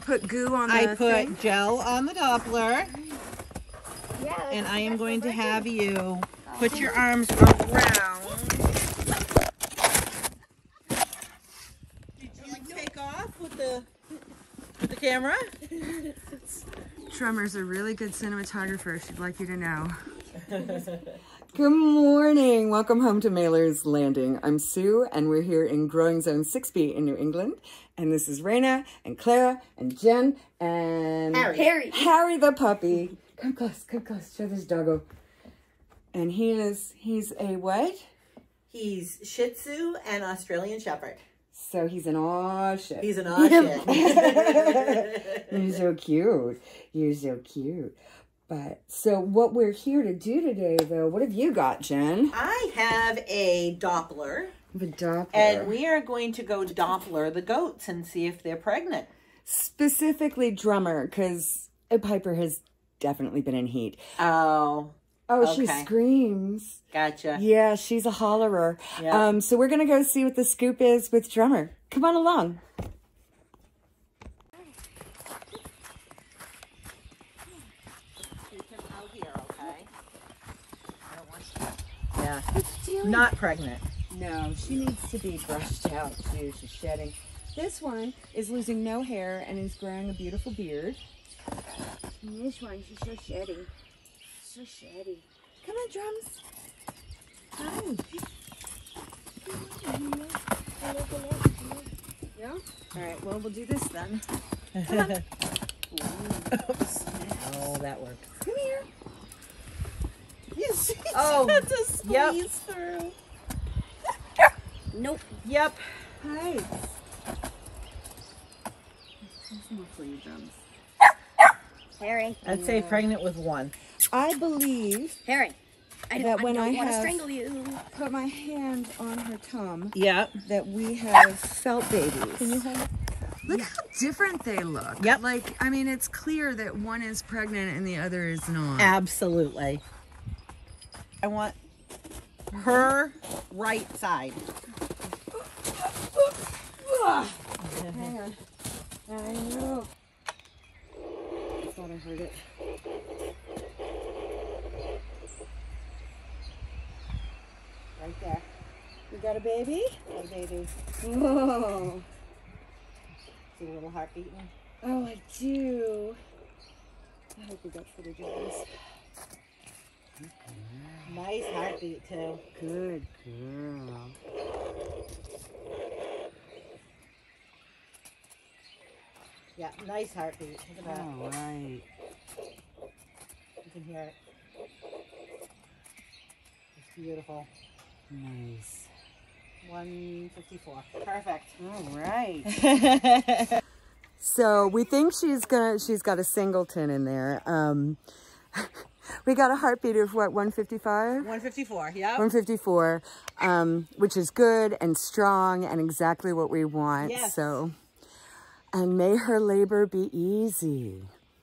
put goo on the I put thing? gel on the Doppler. Yeah, And I am going to have you put your arms around. Did you take off with the camera? Tremor's a really good cinematographer. She'd like you to know. Good morning. Welcome home to Mailer's Landing. I'm Sue, and we're here in Growing Zone 6B in New England. And this is Raina and Clara and Jen and Harry the puppy. Come close, show this doggo. And he's a what? He's Shih Tzu and Australian Shepherd. So he's an aw shit. He's an aw shit. You're so cute. You're so cute. But so what we're here to do today, though, what have you got, Jen? I have a Doppler. The Doppler. And we are going to go Doppler the goats and see if they're pregnant. Specifically Drummer, because Piper has definitely been in heat. Oh. Oh, okay. She screams. Gotcha. Yeah, she's a hollerer. Yep. So we're going to go see what the scoop is with Drummer. Come on along. Yeah. Not pregnant. No, she needs to be brushed out too. She's shedding. This one is losing no hair and is growing a beautiful beard. And this one, she's so sheddy. So sheddy. Come on, Drums. Hi. Yeah? All right, well, we'll do this then. Come on. Oops. Oh, that worked. Come here. Yes. Oh, had to squeeze through. Nope. Yep. Hi. There's more for you, Drums. Harry. I'd say pregnant with one. I believe Harry. I don't want to have strangle you. put my hand on her tum, Yeah. that we have felt babies. Can you hold it? Look how different they look. Yep. Like, I mean, it's clear that one is pregnant and the other is not. Absolutely. I want her right side. Hang on. I know. I thought I heard it. Right there. You got a baby? Hey, baby. Oh. See a little heart beating? Oh, I do. I hope we got footage of this. Nice heartbeat, too. Good girl. Yeah, nice heartbeat. Look at that. All right. You can hear it. It's beautiful. Nice. 154. Perfect. All right. So we think she's got a singleton in there. We got a heartbeat of what, 155? 154, yeah. 154, which is good and strong and exactly what we want. Yes. So, and may her labor be easy.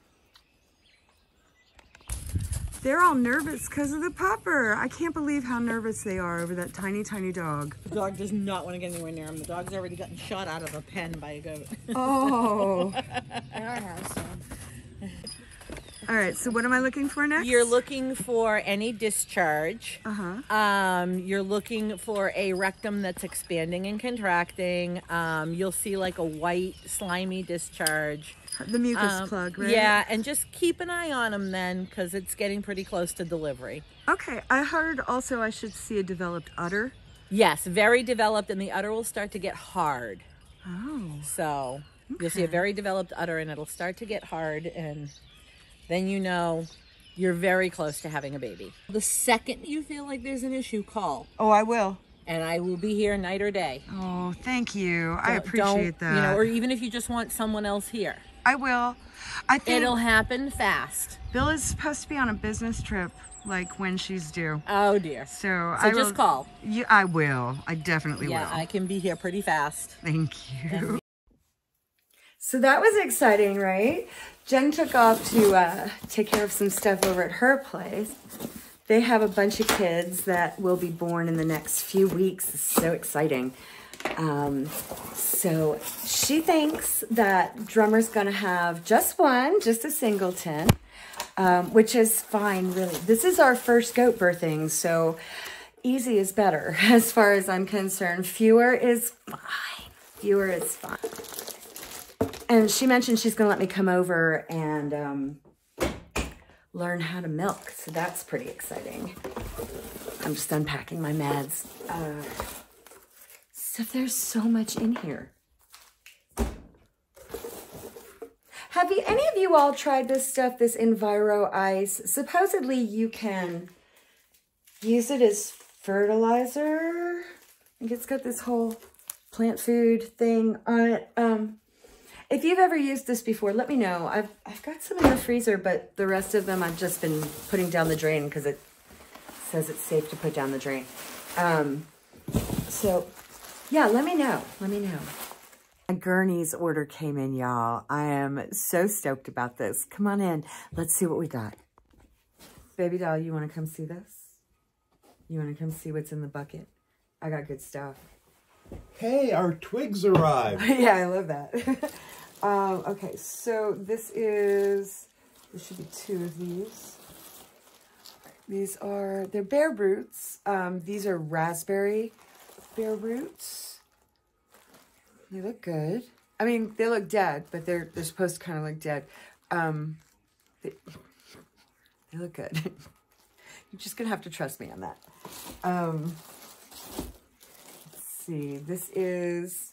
They're all nervous because of the pupper. I can't believe how nervous they are over that tiny, tiny dog. The dog does not want to get anywhere near him. The dog's already gotten shot out of a pen by a goat. Oh. In our house, so. All right, so what am I looking for next? You're looking for any discharge. You're looking for a rectum that's expanding and contracting. You'll see like a white, slimy discharge. The mucus plug, right? Yeah, and just keep an eye on them then, because it's getting pretty close to delivery. Okay, I heard also I should see a developed udder. Yes, very developed, and the udder will start to get hard. Oh. So you'll see a very developed udder, and it'll start to get hard, and then you know you're very close to having a baby. The second you feel like there's an issue, call. Oh, I will. And I will be here night or day. Oh, thank you. I Don't- appreciate that. You know, or even if you just want someone else here. I will. I think It'll happen fast. Bill is supposed to be on a business trip, like when she's due. Oh dear. So So just call. Yeah, I will. I definitely Yeah, will. I can be here pretty fast. Thank you. So that was exciting, right? Jen took off to take care of some stuff over at her place. They have a bunch of kids that will be born in the next few weeks. It's so exciting. So she thinks that Drummer's gonna have just a singleton, which is fine, really. This is our first goat birthing, so easy is better as far as I'm concerned. Fewer is fine. Fewer is fine. And she mentioned she's gonna let me come over and learn how to milk, so that's pretty exciting. I'm just unpacking my meds. So there's so much in here. Have any of you all tried this stuff, this Enviro Ice? Supposedly you can use it as fertilizer. I think it's got this whole plant food thing on it. If you've ever used this before, let me know. I've got some in the freezer, but the rest of them I've just been putting down the drain because it says it's safe to put down the drain. So yeah, let me know. Let me know. A Gurney's order came in, y'all. I am so stoked about this. Come on in. Let's see what we got. Baby doll, you want to come see this? You want to come see what's in the bucket? I got good stuff. Hey, our twigs arrived. Yeah, I love that. Okay, so there should be 2 of these. They're bare roots. These are raspberry bare roots. They look good. I mean, they look dead, but they're supposed to kind of look dead. They look good. You're just gonna have to trust me on that. Let's see. This is,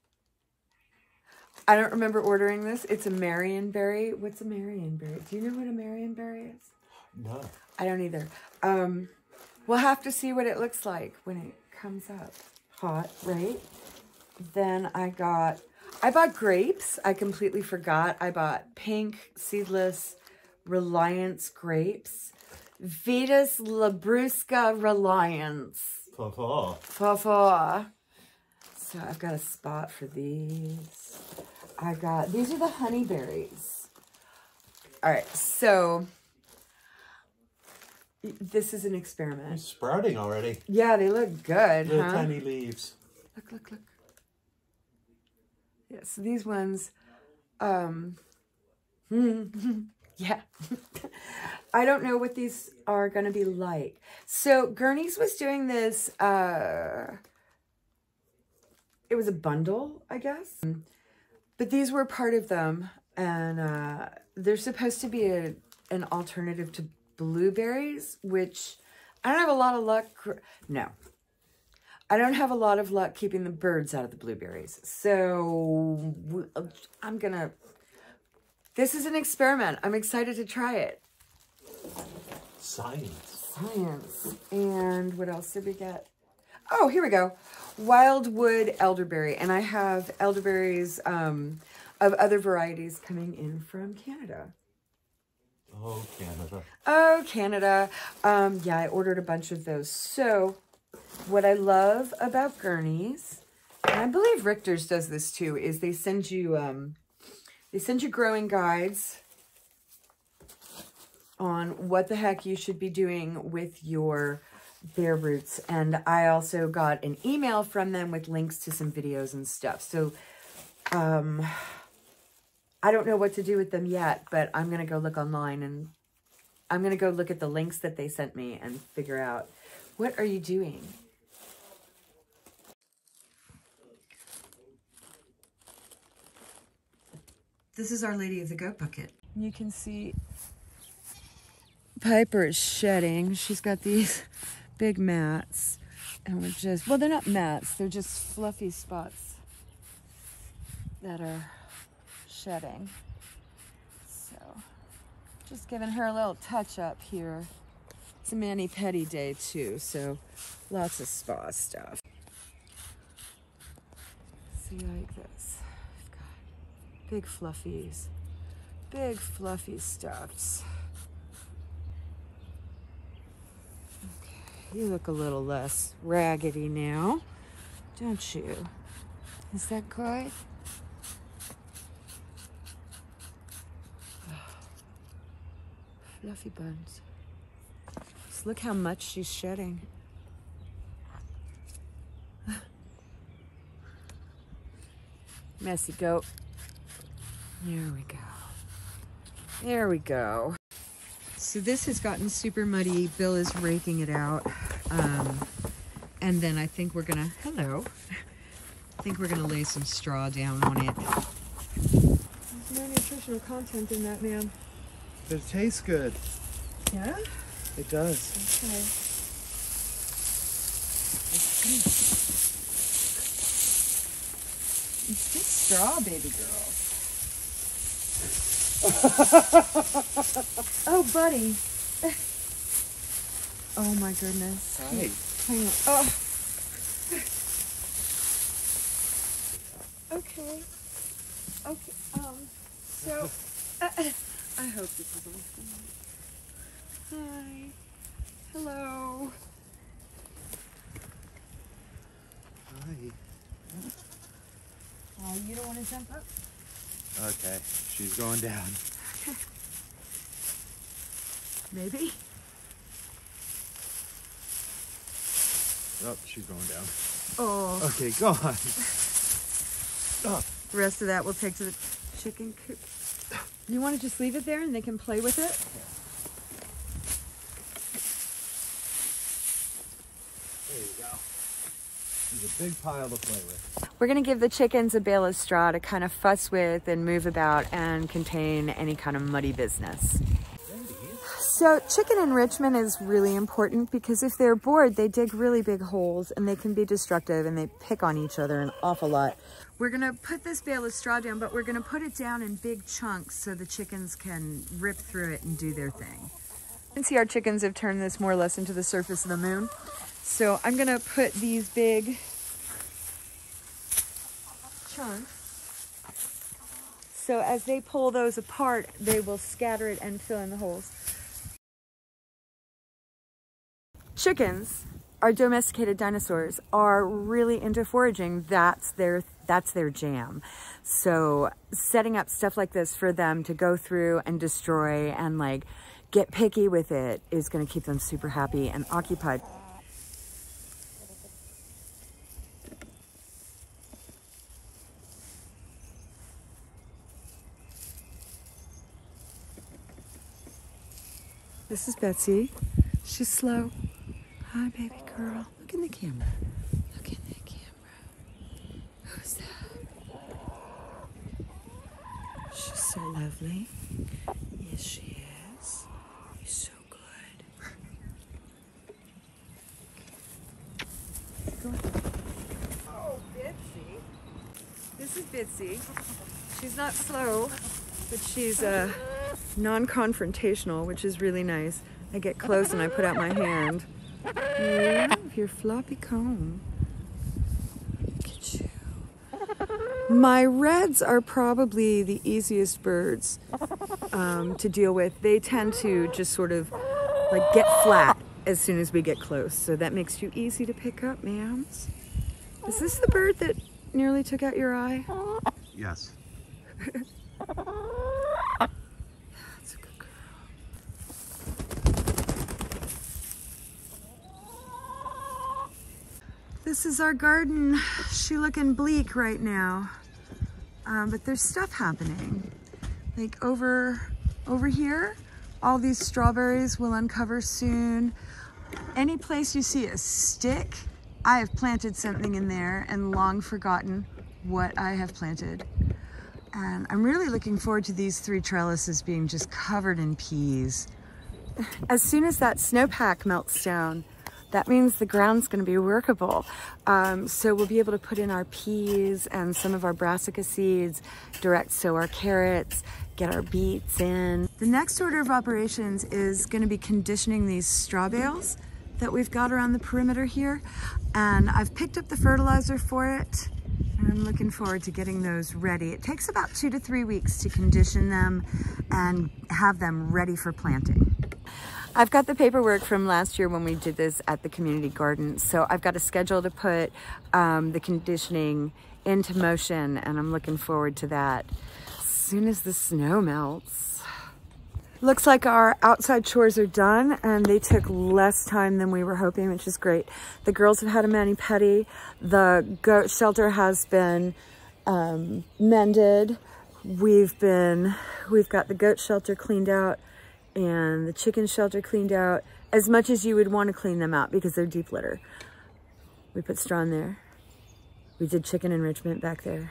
I don't remember ordering this. It's a Marionberry. What's a Marionberry? Do you know what a Marionberry is? No. I don't either. We'll have to see what it looks like when it comes up. Hot, right? Then I bought grapes. I completely forgot. I bought pink, seedless Reliance grapes. Vitas Labrusca Reliance. Fa. So I've got a spot for these. These are the honeyberries. All right, so this is an experiment. It's sprouting already. Yeah, they look good, Little huh? tiny leaves. Look. Yeah, so these ones, yeah. I don't know what these are going to be like. So Gurney's was doing this, it was a bundle, I guess. But these were part of them, and they're supposed to be an alternative to blueberries, which I don't have a lot of luck. No. I don't have a lot of luck keeping the birds out of the blueberries. So this is an experiment. I'm excited to try it. Science. And what else did we get? Oh, here we go. Wildwood elderberry. And I have elderberries of other varieties coming in from Canada. Oh, Canada. Oh, Canada. Yeah, I ordered a bunch of those. So what I love about Gurney's, and I believe Richter's does this too, is they send you growing guides on what the heck you should be doing with your bare roots. And I also got an email from them with links to some videos and stuff. So I don't know what to do with them yet, but I'm going to go look online and I'm going to go look at the links that they sent me and figure out, what are you doing? This is Our Lady of the Goat Bucket. You can see Piper is shedding. She's got these big mats. And we're just, well, they're not mats. They're just fluffy spots that are shedding. So, just giving her a little touch up here. It's a mani-pedi day too, so lots of spa stuff. See, like this. Big fluffies. Big fluffy stuffs. Okay, you look a little less raggedy now, don't you? Is that good? Oh, fluffy buns. Just look how much she's shedding. Messy goat. There we go. There we go. So this has gotten super muddy. Bill is raking it out. And then I think we're gonna, hello. I think we're gonna lay some straw down on it. There's no nutritional content in that, man. But it tastes good. Yeah? It does. Okay. It's just straw, baby girl. Oh, buddy. Oh my goodness. Hi. Hang on. Oh. Okay. Okay. So, I hope this is on film. Hi. Hello. Hi. Oh, you don't want to jump up? Okay, she's going down. Maybe. Oh, she's going down. Oh. Okay, go on. Oh. The rest of that we'll take to the chicken coop. You want to just leave it there and they can play with it? There you go. There's a big pile to play with. We're gonna give the chickens a bale of straw to kind of fuss with and move about and contain any kind of muddy business. So chicken enrichment is really important because if they're bored, they dig really big holes and they can be destructive and they pick on each other an awful lot. We're gonna put this bale of straw down, but we're gonna put it down in big chunks so the chickens can rip through it and do their thing. You can see our chickens have turned this more or less into the surface of the moon. So I'm gonna put these big chunks. So as they pull those apart, they will scatter it and fill in the holes. Chickens, our domesticated dinosaurs, are really into foraging. That's their jam. So setting up stuff like this for them to go through and destroy and like get picky with it is going to keep them super happy and occupied. This is Betsy. She's slow. Hi, baby girl. Look in the camera. Look in the camera. Who's that? She's so lovely. Yes, she is. You're so good. Go on. Oh, Bitsy. This is Bitsy. She's not slow, but she's non-confrontational, which is really nice. I get close and I put out my hand. You love your floppy comb. Look at you. My reds are probably the easiest birds to deal with. They tend to just sort of like get flat as soon as we get close. So that makes you easy to pick up, ma'ams. Is this the bird that nearly took out your eye? Yes. That's a good girl. This is our garden. She looking bleak right now, but there's stuff happening. Like over here, all these strawberries will uncover soon. Any place you see a stick, I have planted something in there and long forgotten what I have planted. And I'm really looking forward to these 3 trellises being just covered in peas. As soon as that snowpack melts down, that means the ground's going to be workable. So we'll be able to put in our peas and some of our brassica seeds, direct sow our carrots, get our beets in. The next order of operations is going to be conditioning these straw bales that we've got around the perimeter here. And I've picked up the fertilizer for it. And I'm looking forward to getting those ready. It takes about 2 to 3 weeks to condition them and have them ready for planting. I've got the paperwork from last year when we did this at the community garden. So I've got a schedule to put the conditioning into motion, and I'm looking forward to that as soon as the snow melts. Looks like our outside chores are done, and they took less time than we were hoping, which is great. The girls have had a mani-pedi. The goat shelter has been mended. We've got the goat shelter cleaned out and the chicken shelter cleaned out as much as you would want to clean them out because they're deep litter. We put straw in there. We did chicken enrichment back there.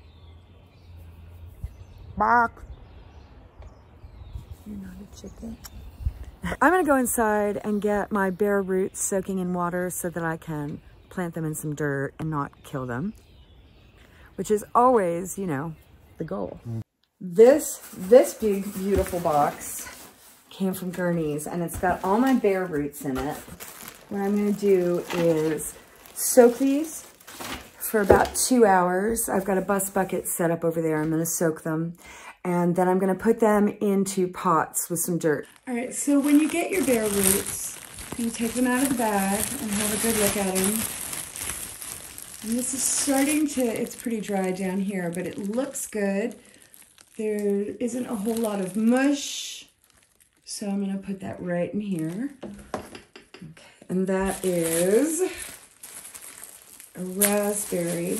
Bark. You're not a chicken. I'm gonna go inside and get my bare roots soaking in water so that I can plant them in some dirt and not kill them, which is always, you know, the goal. This big, beautiful box came from Gurney's and it's got all my bare roots in it. What I'm gonna do is soak these for about 2 hours. I've got a bus bucket set up over there. I'm gonna soak them. And then I'm gonna put them into pots with some dirt. All right, so when you get your bare roots, you take them out of the bag and have a good look at them. And this is starting to, it's pretty dry down here, but it looks good. There isn't a whole lot of mush. So I'm gonna put that right in here. Okay, and that is a raspberry.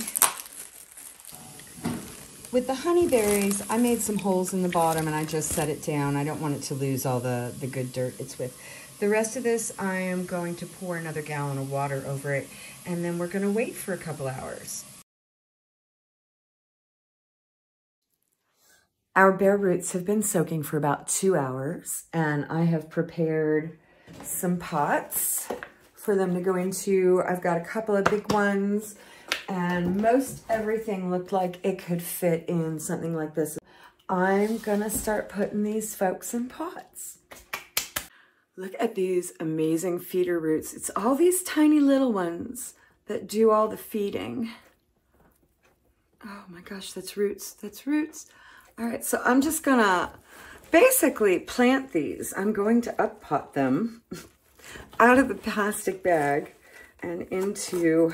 With the honeyberries, I made some holes in the bottom and I just set it down. I don't want it to lose all the good dirt it's with. The rest of this, I am going to pour another gallon of water over it and then we're gonna wait for a couple hours. Our bare roots have been soaking for about 2 hours and I have prepared some pots for them to go into. I've got a couple of big ones and most everything looked like it could fit in something like this. I'm gonna start putting these folks in pots. Look at these amazing feeder roots. It's all these tiny little ones that do all the feeding. Oh my gosh, that's roots, that's roots. All right, so I'm just gonna basically plant these. I'm going to up pot them out of the plastic bag and into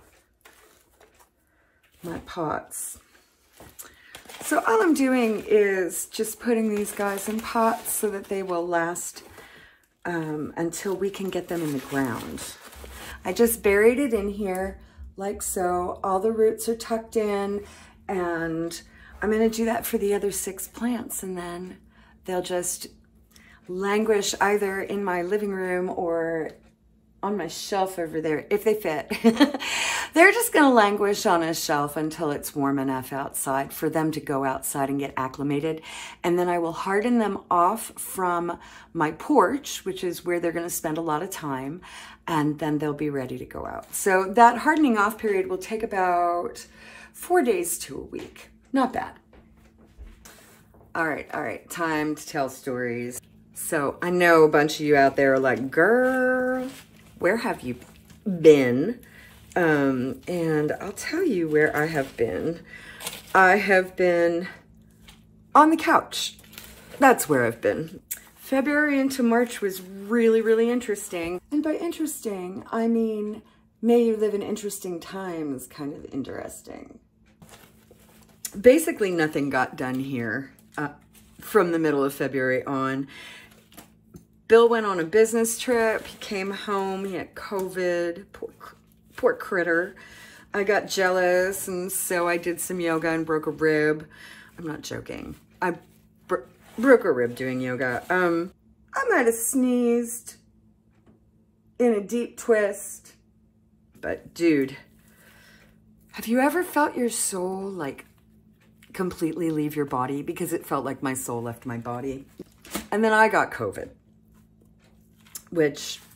my pots. So all I'm doing is just putting these guys in pots so that they will last until we can get them in the ground. I just buried it in here like so. All the roots are tucked in and I'm gonna do that for the other 6 plants and then they'll just languish either in my living room or on my shelf over there, if they fit. They're just gonna languish on a shelf until it's warm enough outside for them to go outside and get acclimated. And then I will harden them off from my porch, which is where they're gonna spend a lot of time, and then they'll be ready to go out. So that hardening off period will take about 4 days to a week. Not bad. All right, time to tell stories. So I know a bunch of you out there are like, girl, where have you been? And I'll tell you where I have been. I have been on the couch. That's where I've been. February into March was really, really interesting. And by interesting, I mean, may you live in interesting times kind of interesting. Basically nothing got done here from the middle of February on. Bill went on a business trip. He came home. He had COVID. Poor critter. I got jealous, and so I did some yoga and broke a rib. I'm not joking. I broke a rib doing yoga. I might have sneezed in a deep twist. But dude, have you ever felt your soul like completely leave your body? Because it felt like my soul left my body. And then I got COVID, which,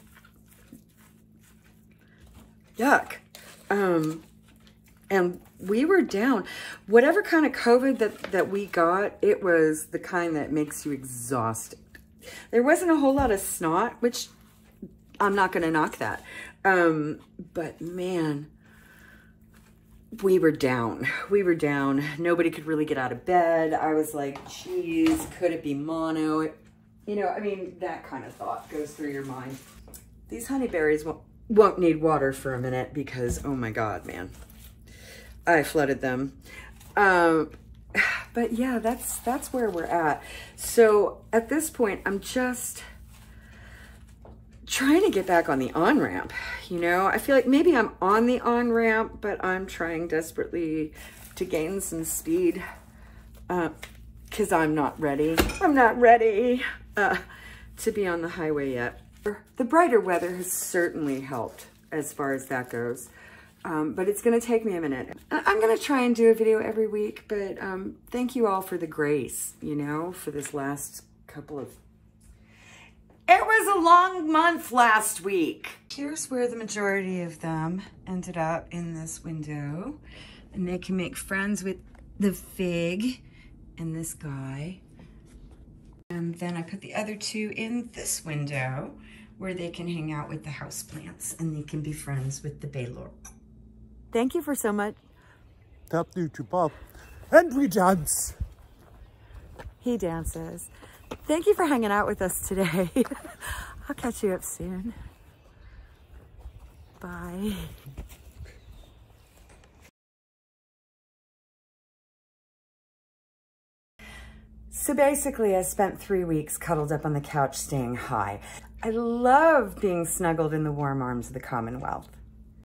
yuck. And we were down. Whatever kind of COVID that we got, it was the kind that makes you exhausted. There wasn't a whole lot of snot, which I'm not going to knock that. But man, we were down. We were down. Nobody could really get out of bed. I was like, geez, could it be mono? You know, I mean, that kind of thought goes through your mind. These honeyberries won't need water for a minute because, oh my God, man, I flooded them. But yeah, that's where we're at. So at this point, I'm just trying to get back on the on-ramp. You know, I feel like maybe I'm on the on-ramp, but I'm trying desperately to gain some speed because I'm not ready. I'm not ready to be on the highway yet. The brighter weather has certainly helped as far as that goes. But it's gonna take me a minute. I'm gonna try and do a video every week, but thank you all for the grace, you know, for this last couple of... It was a long month last week. Here's where the majority of them ended up in this window. And they can make friends with the fig and this guy. And then I put the other two in this window where they can hang out with the houseplants and they can be friends with the baylor. Thank you for so much. Tap YouTube up and we dance. He dances. Thank you for hanging out with us today. I'll catch you up soon. Bye. So basically, I spent 3 weeks cuddled up on the couch staying high. I love being snuggled in the warm arms of the Commonwealth.